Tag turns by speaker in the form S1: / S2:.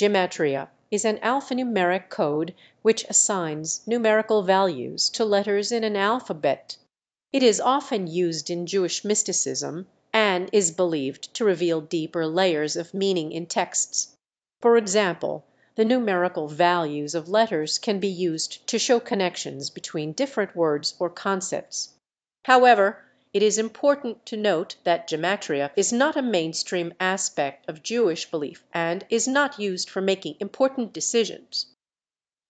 S1: Gematria is an alphanumeric code which assigns numerical values to letters in an alphabet. It is often used in Jewish mysticism, and is believed to reveal deeper layers of meaning in texts. For example, the numerical values of letters can be used to show connections between different words or concepts. However, it is important to note that gematria is not a mainstream aspect of Jewish belief and is not used for making important decisions.